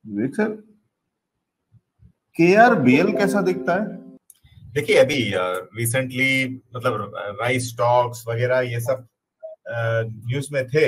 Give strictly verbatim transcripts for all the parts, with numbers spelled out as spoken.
विवेक sir, K R B L कैसा दिखता है? देखिए अभी रिसेंटली मतलब राइस स्टॉक्स वगैरह ये सब न्यूज में थे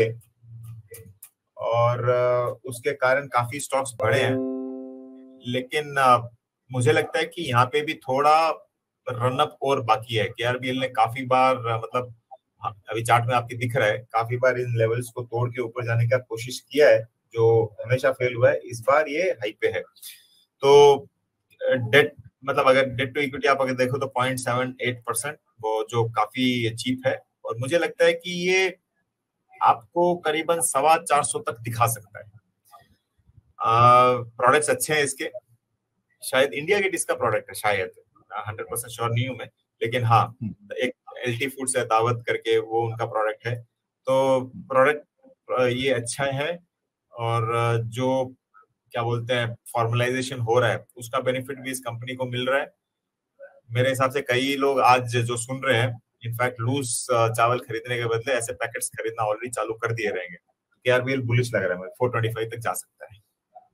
और uh, उसके कारण काफी स्टॉक्स बढ़े हैं, लेकिन uh, मुझे लगता है कि यहाँ पे भी थोड़ा रनअप और बाकी है। के आर बी एल ने काफी बार uh, मतलब हाँ, अभी चार्ट में आपके दिख रहा है, काफी बार इन लेवल्स को तोड़ के ऊपर जाने का कोशिश किया है, जो हमेशा फेल हुआ है। इस बार ये हाई पे है, तो डेट मतलब अगर डेट टू इक्विटी आप अगर देखो तो पॉइंट सेवन एट परसेंट, वो जो काफी चीप है। और मुझे लगता है कि ये आपको करीबन सवा चार सौ तक दिखा सकता है। प्रोडक्ट्स अच्छे हैं इसके, शायद इंडिया गेट इसका प्रोडक्ट है, शायद हंड्रेड परसेंट श्योर नहीं हूं मैं, लेकिन हाँ एक एल टी फूड्स है दावत करके, वो उनका प्रोडक्ट है। तो प्रोडक्ट ये अच्छा है, और जो क्या बोलते हैं फॉर्मलाइजेशन हो रहा है उसका बेनिफिट भी इस कंपनी को मिल रहा है। मेरे हिसाब से कई लोग आज जो सुन रहे हैं इनफैक्ट लूज चावल खरीदने के बदले ऐसे पैकेट्स खरीदना ऑलरेडी चालू कर दिए रहेंगे। के आर बी एल बुलिश लग रहा है, फोर ट्वेंटी फाइव तक जा सकता है।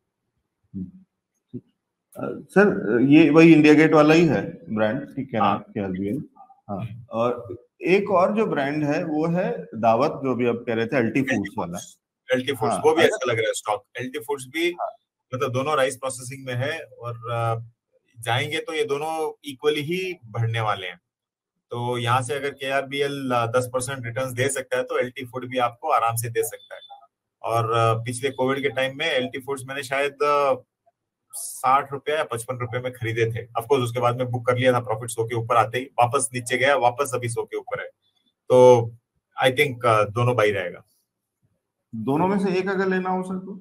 सर ये वही इंडिया गेट वाला ही है ब्रांड, ठीक है ना? हाँ के आर बी एल। हाँ, और एक और जो ब्रांड है वो है दावत, जो भी आप कह रहे थे, एल टी फूड्स वाला। एल टी फूड्स हाँ, वो भी अगर अच्छा लग रहा है स्टॉक। एल टी फूड्स भी मतलब दोनों राइस प्रोसेसिंग में है, और जाएंगे तो ये दोनों इक्वली ही बढ़ने वाले हैं। तो यहाँ से अगर के आर बी एल दस परसेंट रिटर्न दे सकता है तो एल टी फूड भी आपको आराम से दे सकता है। और पिछले कोविड के टाइम में एल टी फूड्स मैंने शायद साठ रुपया या पचपन रुपए में खरीदे थे। अफकोर्स उसके बाद में बुक कर लिया था, प्रॉफिट सौ के ऊपर आते ही वापस नीचे गया, वापस अभी सौ के ऊपर है। तो आई थिंक दोनों बाई रहेगा। दोनों में से एक अगर लेना हो सर तो?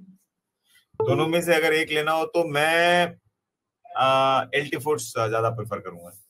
दोनों में से अगर एक लेना हो तो मैं एल टी फूड्स ज्यादा प्रेफर करूंगा।